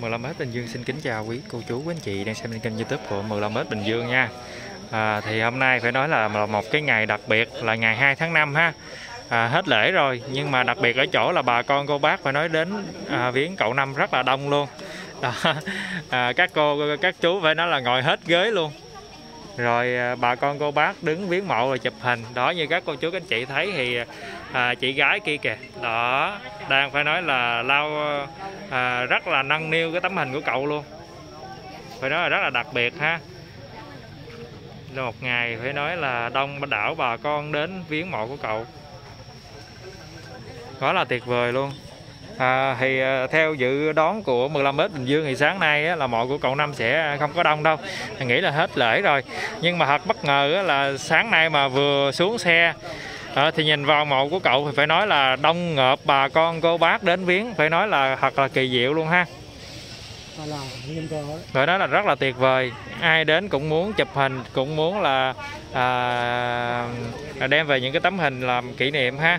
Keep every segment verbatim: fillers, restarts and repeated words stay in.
mười lăm ét Bình Dương xin kính chào quý cô chú, quý anh chị đang xem kênh YouTube của mười lăm ét Bình Dương nha. À, thì hôm nay phải nói là một cái ngày đặc biệt, là ngày hai tháng năm ha. À, hết lễ rồi, nhưng mà đặc biệt ở chỗ là bà con cô bác phải nói đến à, viếng cậu Năm rất là đông luôn. Đó, à, các cô các chú phải nói là ngồi hết ghế luôn. Rồi à, bà con cô bác đứng viếng mộ rồi chụp hình. Đó, như các cô chú các anh chị thấy thì à, chị gái kia kìa, đó đang phải nói là lau à, rất là nâng niu cái tấm hình của cậu luôn, phải nói là rất là đặc biệt ha. Một ngày phải nói là đông đảo bà con đến viếng mộ của cậu, quá là tuyệt vời luôn. À, thì à, theo dự đoán của mười lăm ét Bình Dương thì sáng nay á, là mộ của cậu Năm sẽ không có đông đâu, mình nghĩ là hết lễ rồi. Nhưng mà thật bất ngờ á, là sáng nay mà vừa xuống xe à, thì nhìn vào mộ của cậu thì phải nói là đông ngợp bà con cô bác đến viếng, phải nói là thật là kỳ diệu luôn ha. Phải nói là rất là tuyệt vời, ai đến cũng muốn chụp hình, cũng muốn là à, đem về những cái tấm hình làm kỷ niệm ha.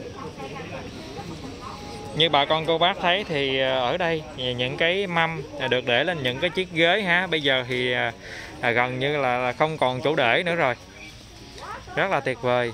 Như bà con cô bác thấy thì ở đây những cái mâm được để lên những cái chiếc ghế ha. Bây giờ thì à, gần như là không còn chỗ để nữa rồi, rất là tuyệt vời.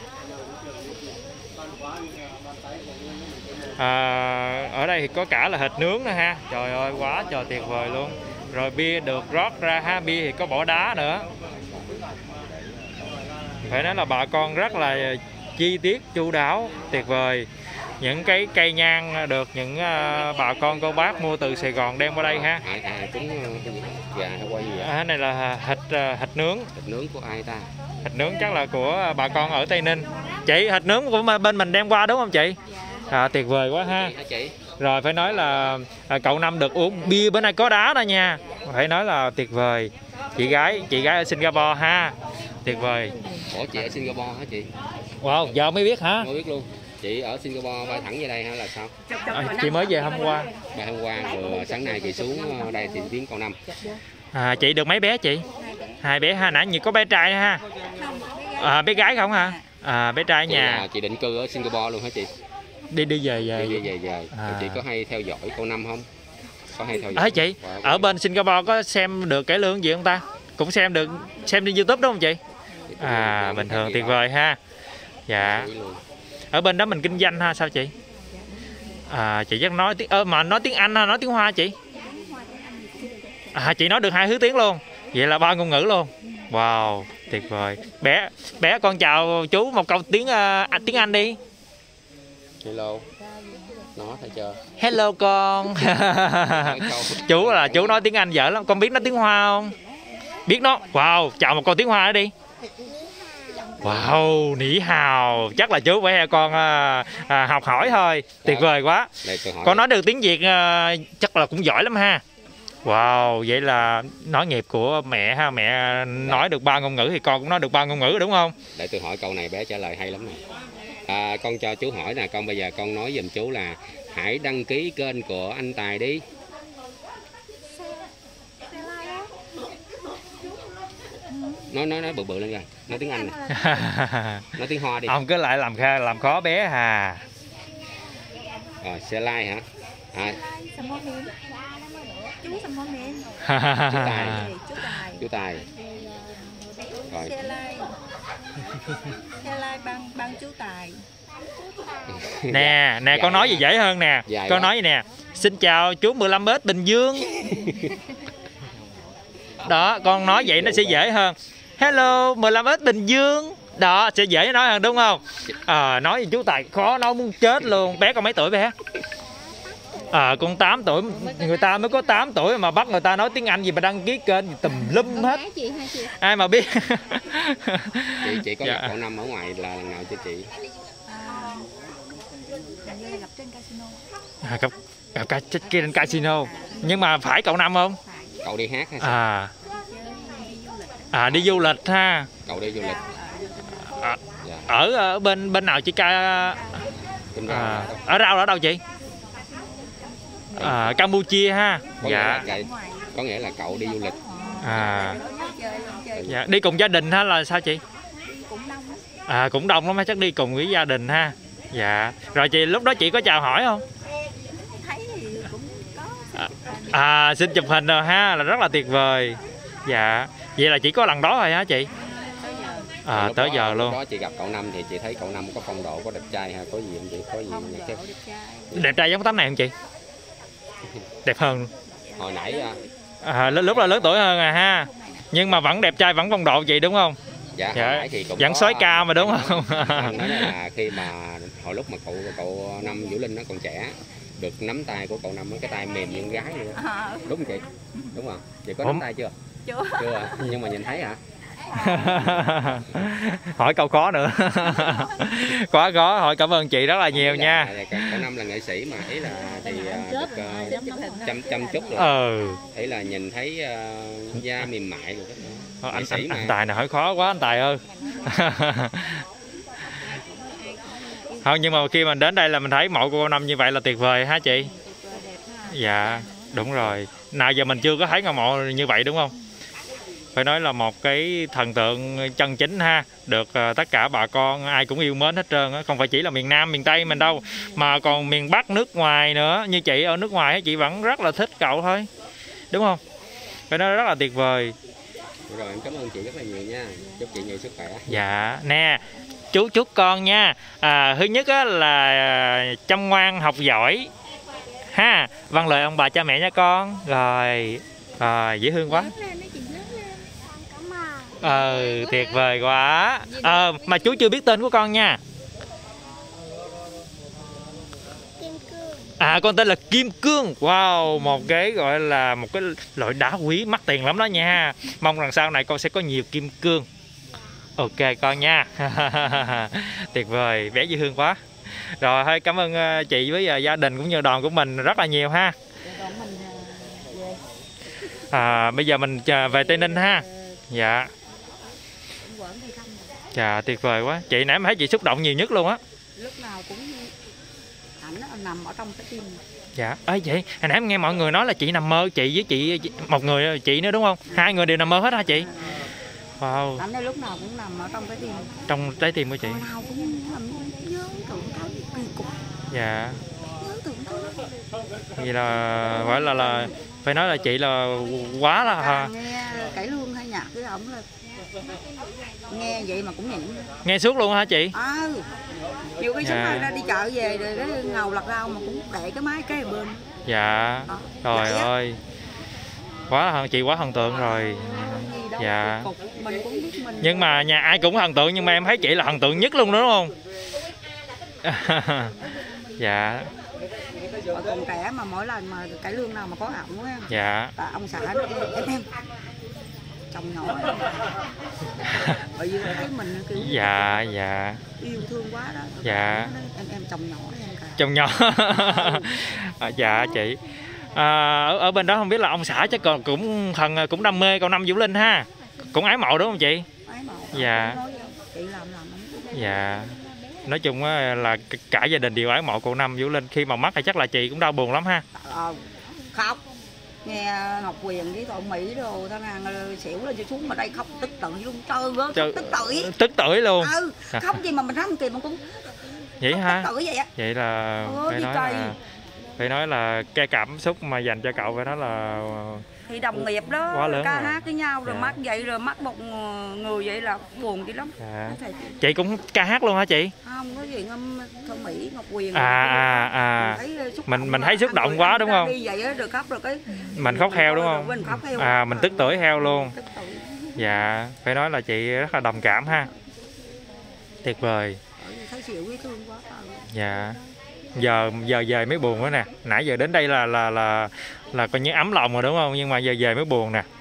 À, ở đây thì có cả là thịt nướng nữa ha, trời ơi quá trời tuyệt vời luôn. Rồi bia được rót ra ha, bia thì có bỏ đá nữa. Phải nói là bà con rất là chi tiết chu đáo, tuyệt vời. Những cái cây nhang được những uh, bà con cô bác mua từ Sài Gòn đem qua đây ha. À, à, trứng gà hay quay gì vậy? À, này là thịt uh, thịt nướng. Thịt nướng của ai ta? Thịt nướng chắc là của bà con ở Tây Ninh. Chị, thịt nướng của bên mình đem qua đúng không chị? À, tuyệt vời quá ha. Chị? Rồi phải nói là à, cậu Năm được uống bia bữa nay có đá đó nha. Phải nói là tuyệt vời. Chị gái, chị gái ở Singapore ha. Tuyệt vời. Ủa chị ở Singapore hả chị? Wow, giờ mới biết hả? Mới biết luôn. Chị ở Singapore bay thẳng về đây hay là sao? À, chị mới về hôm qua. Bay hôm qua rồi sáng nay chị xuống đây thì viếng cậu Năm. À, chị được mấy bé chị? Hai bé ha, nãy như có bé trai ha. À, bé gái không hả? À, bé trai Chị nhà. chị định cư ở Singapore luôn hả chị? Đi đi về về. Đi về về. À. Chị có hay theo dõi cậu Năm không? Có hay theo dõi? À, chị, wow, ở bên Singapore có xem được cải lương gì không ta? Cũng xem được, xem trên YouTube đúng không chị? À, bình thường, tuyệt vời ha. Dạ. Ở bên đó mình kinh doanh ha, sao chị? À, chị chắc nói tiếng ơ mà nói tiếng Anh ha, nói tiếng Hoa chị? À, chị nói được hai thứ tiếng luôn. Vậy là ba ngôn ngữ luôn. Wow, tuyệt vời. Bé bé con chào chú một câu tiếng uh, tiếng Anh đi. Hello. Nó thấy chưa? Hello con. Chú là chú nói tiếng Anh dở lắm. Con biết nói tiếng Hoa không? Biết nó. Wow, chào một câu tiếng Hoa đi. Wow, nỉ hào. Chắc là chú phải con à, à, học hỏi thôi. Tuyệt vời quá. Con nói được tiếng Việt à, chắc là cũng giỏi lắm ha. Wow, vậy là nói nghiệp của mẹ ha. Mẹ nói được ba ngôn ngữ thì con cũng nói được ba ngôn ngữ đúng không? Để tôi hỏi câu này bé trả lời hay lắm nè. À, con cho chú hỏi nè, con bây giờ con nói giùm chú là hãy đăng ký kênh của anh Tài đi. Nói nói nói bự bự lên rồi, nói tiếng Anh nè. Nói tiếng Hoa đi. Ông cứ lại làm kha làm khó bé hà. Rồi, xe like hả? À. Chú Sầm Môn nè. Chú Tài. Chú Tài. Rồi. Xe like. Xe like bằng bằng chú Tài. Nè, nè con nói gì dễ hơn nè. Dài con quá. nói gì nè. Xin chào chú mười lăm ét Bình Dương. Đó, con nói vậy nó sẽ dễ hơn. Hello, mười lăm ét Bình Dương. Đó, sẽ dễ nói hơn đúng không? À, nói với chú Tài khó nói muốn chết luôn. Bé con mấy tuổi bé? À, con tám tuổi. Người ta mới có tám tuổi mà bắt người ta nói tiếng Anh gì mà đăng ký kênh gì tùm lum hết. Ai mà biết. Chị, chị có dạ. gặp cậu Năm ở ngoài là lần nào cho chị? Gặp trên casino. À, gặp, gặp trên casino. Nhưng mà phải cậu Năm không? Cậu đi hát hay sao? À, à đi du lịch ha. Cậu đi du lịch. À, dạ. ở, ở bên bên nào chị ca? À, ở Rau ở đâu chị? À, Campuchia ha. Có Dạ. Nghĩa là, có nghĩa là cậu đi du lịch. À, dạ. Đi cùng gia đình ha là sao chị? À, cũng đông lắm, chắc đi cùng với gia đình ha. Dạ. Rồi chị lúc đó chị có chào hỏi không? Thấy thì cũng có. À. À, xin chụp hình rồi ha, là rất là tuyệt vời. Dạ, vậy là chỉ có lần đó thôi hả chị? À, lúc tới đó, giờ lúc luôn. đó chị gặp cậu Năm thì chị thấy cậu Năm có phong độ, có đẹp trai hay có gì không chị? Có gì Không nhạc độ chứ? đẹp trai. Đẹp trai giống tấm này không chị? Đẹp hơn. Hồi nãy À, lúc là lớn tuổi hơn à ha. Nhưng mà vẫn đẹp trai, vẫn phong độ chị đúng không? dạ, Dạ, hồi nãy thì cũng vẫn có, soái ca mà đúng không? anh nói là khi mà hồi lúc mà cậu cậu Năm Vũ Linh nó còn trẻ, được nắm tay của cậu Năm, cái tay mềm như con gái vậy đó. À, Đúng không chị? Đúng không? Chị có Ủa? nắm tay chưa? chưa. Chưa à? Nhưng mà nhìn thấy hả? Hỏi câu khó nữa. Quá khó, hỏi cảm ơn chị rất là nhiều nha. Cậu Năm là nghệ sĩ mà, ý là thì uh, được uh, chăm chăm chút rồi. Ừ. Ý là nhìn thấy uh, da mềm mại rồi đó. Anh, anh, anh Tài này hỏi khó quá anh Tài ơi. Không, nhưng mà khi mình đến đây là mình thấy mộ của cô Năm như vậy là tuyệt vời ha chị. Dạ, đúng rồi. Nào giờ mình chưa có thấy ngôi mộ như vậy đúng không? Phải nói là một cái thần tượng chân chính ha, được uh, tất cả bà con ai cũng yêu mến hết trơn á, không phải chỉ là miền Nam, miền Tây mình đâu, mà còn miền Bắc, nước ngoài nữa. Như chị ở nước ngoài chị vẫn rất là thích cậu thôi, đúng không? Phải nói rất là tuyệt vời. Rồi em cảm ơn chị rất là nhiều nha, chúc chị nhiều sức khỏe. Dạ, nè, chú chúc con nha. À, thứ nhất á, là chăm ngoan học giỏi ha, vâng lời ông bà cha mẹ nha con. Rồi, rồi dễ thương quá. Ờ, tuyệt vời quá. Ờ, mà chú chưa biết tên của con nha. À, con tên là Kim Cương. Wow, một cái gọi là một cái loại đá quý mắc tiền lắm đó nha. Mong rằng sau này con sẽ có nhiều kim cương. Ok con nha. Tuyệt vời, bé dễ thương quá. Rồi thôi cảm ơn chị với gia đình cũng như đoàn của mình rất là nhiều ha. À, bây giờ mình về Tây Ninh ha. Dạ. Dạ tuyệt vời quá. Chị nãy em thấy chị xúc động nhiều nhất luôn á. Lúc nào cũng ảnh nó nằm ở trong cái tim. Dạ. Ê vậy, hồi nãy em nghe mọi người nói là chị nằm mơ, chị với chị một người chị nữa đúng không? Hai người đều nằm mơ hết hả chị? Wow. Ảnh ấy lúc nào cũng nằm ở trong cái tim. Trong trái tim của chị. Hồi nào cũng nằm nhớ tưởng thấy kỳ cục. Dạ. Nhớ tưởng thấy. Vậy là phải là là phải nói là chị là quá là ha. Nghe cải lương hay nhạc với ổng là nghe vậy mà cũng nhịn. Nghe suốt luôn hả chị? À, nhiều khi Dạ. sống ra đi chợ về rồi cái ngầu lặt rau mà cũng để cái máy cái bên. Dạ. Đó. Trời Vậy á. ơi. Quá là chị quá thần tượng rồi. Dạ. Mình cũng biết mình. Nhưng mà nhà ai cũng thần tượng, nhưng mà em thấy chị là thần tượng nhất luôn đó đúng không? Dạ. Hồi còn trẻ mà mỗi lần mà cải lương nào mà có ổng á. Dạ. Là ông xã nó em em chồng nhỏ em. Bởi vì thấy mình kiểu Dạ dạ. yêu thương quá đó. Dạ. Em em chồng nhỏ em cả. Chồng nhỏ. À, dạ chị. À, ở, ở bên đó không biết là ông xã chắc còn cũng thần cũng đam mê cậu Năm Vũ Linh ha. Cũng ái mộ đúng không chị? Ái mộ. Dạ. Chị làm làm không. Dạ. Nói chung là cả gia đình đều ái mộ cậu Năm Vũ Linh. Khi mà mất thì chắc là chị cũng đau buồn lắm ha. Ờ, khóc. Nghe Ngọc Quyền với Thuận Mỹ đồ tao nàng xỉu lên cho xuống mà đây khóc tức tưởi luôn. Trời ơi, Trời, tức tưởi. Tức tưởi luôn. Ừ, khóc gì mà mình rắm kìm mà cũng vậy ha. tức tưởi vậy á. Vậy là Ủa, phải nói cày. là phải nói là cái cảm xúc mà dành cho cậu phải nói là Thì đồng nghiệp đó quá lớn ca rồi. hát với nhau rồi Dạ. mắc vậy rồi mắc một người vậy là buồn chứ lắm. Dạ. Thầy, Chị cũng ca hát luôn hả chị? không có gì ngâm Thuận Mỹ Ngọc Quyền. À à à. Mình thấy xúc Mình động mình mà thấy xúc ăn động người quá ăn đúng ra không? Đi vậy á rồi khóc rồi cái Mình khóc theo đúng không? Mình khóc theo. À mình tức tưởi theo luôn. Tức tưởi. Dạ, phải nói là chị rất là đồng cảm ha. Tuyệt vời. Thấy xỉu cái thương quá. Dạ. Giờ giờ về mới buồn nữa nè. Nãy giờ đến đây là là là là coi như ấm lòng rồi đúng không? Nhưng mà giờ về mới buồn nè.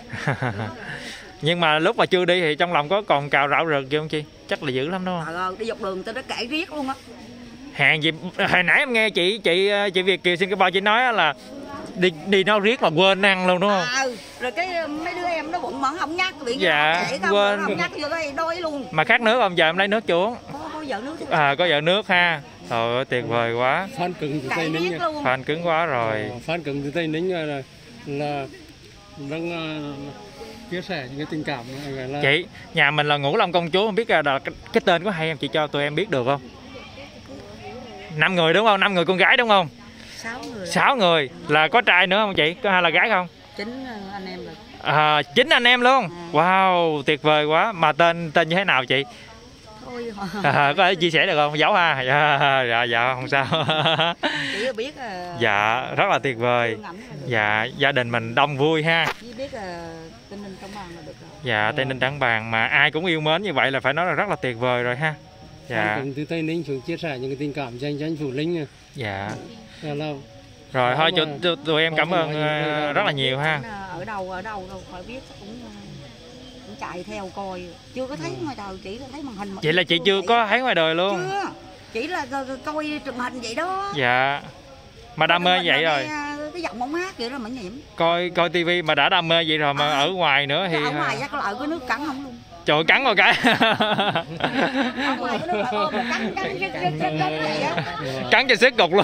Nhưng mà lúc mà chưa đi thì trong lòng có còn cào rạo rực gì không chị? Chắc là dữ lắm đúng không? Trời ơi, đi dọc đường tao nó kể riết luôn á. Hàng gì hồi nãy em nghe chị chị chị Việt Kiều Singapore chị nói là đi đi nó riết mà quên ăn luôn đúng không? À, rồi cái mấy đứa em nó bụng mẫn không nhắc bị Dạ, không quên. không nhắc vô đây đôi luôn. Mà khát nước không? Giờ em lấy nước cho uống. Có, có vợ nước. À có vợ nước ha. Trời ơi tuyệt vời quá. Phan Cứng từ Cậy Tây Ninh. riết luôn. Fan cứng quá rồi. Ờ, Phan Cứng từ Tây Ninh là là đang uh, chia sẻ những cái tình cảm này là Chị, nhà mình là Ngũ Long Công Chúa, không biết là cái, cái tên có hay không chị cho tụi em biết được không? Năm người đúng không? Năm người con gái đúng không? sáu người. Sáu người là có trai nữa không chị? Có hay là gái không? Chính anh em rồi. À, chín anh em luôn. Wow, tuyệt vời quá. Mà tên tên như thế nào chị? Thôi À, có thể chia sẻ được không? Giấu ha. Dạ dạ, dạ không sao. chỉ biết là Dạ rất là tuyệt vời. Dạ gia đình mình đông vui ha. chỉ biết là Tây Ninh Trảng Bàng là được rồi. Dạ Tây Ninh Trảng Bàng mà ai cũng yêu mến như vậy là phải nói là rất là tuyệt vời rồi ha. Dạ. Cùng từ Tây Ninh xuống chia sẻ những cái tình cảm danh danh Phủ Linh. Dạ. Là, là Rồi thôi mà, tụi, tụi em cảm ơn mà, rất là nhiều ha. Ở đâu ở đâu đâu phải biết cũng cũng chạy theo coi, chưa có thấy ngoài đời, chỉ là thấy màn hình. Vậy là chị chưa có thấy ngoài đời luôn? Chưa, chỉ là coi truyền hình vậy đó. Dạ. Mà đam mê vậy rồi. Cái giọng ông hát vậy đó mà nhiễm. Coi coi tivi mà đã đam mê vậy rồi mà à, ở ngoài nữa thì ở ngoài chắc lợi cái nước cắn không luôn. Trời cắn rồi cái. Ở ngoài cái nước ôm cắn cắn cắn cắn cắn cho sức cục luôn.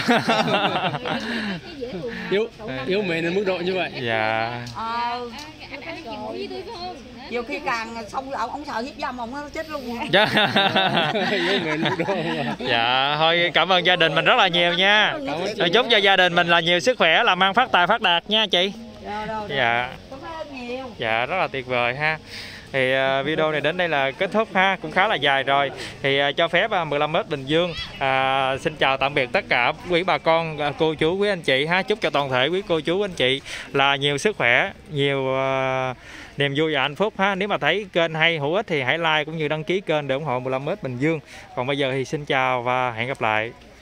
Yếu yếu mến đến mức độ như vậy. Dạ. Ờ. Nhiều khi càng xong ông ông sợ hiếp dâm ông nó chết luôn. Dạ. Dạ thôi cảm ơn gia đình mình rất là nhiều nha. Rồi chúc cho gia đình mình là nhiều sức khỏe, làm ăn phát tài phát đạt nha chị. Dạ. Dạ rất là tuyệt vời ha. Thì uh, video này đến đây là kết thúc ha, cũng khá là dài rồi. Thì uh, cho phép uh, mười lăm mét Bình Dương uh, xin chào tạm biệt tất cả quý bà con, uh, cô chú, quý anh chị ha. Chúc cho toàn thể quý cô chú anh chị là nhiều sức khỏe, nhiều uh, niềm vui và hạnh phúc ha. Nếu mà thấy kênh hay hữu ích thì hãy like cũng như đăng ký kênh để ủng hộ mười lăm mét Bình Dương. Còn bây giờ thì xin chào và hẹn gặp lại.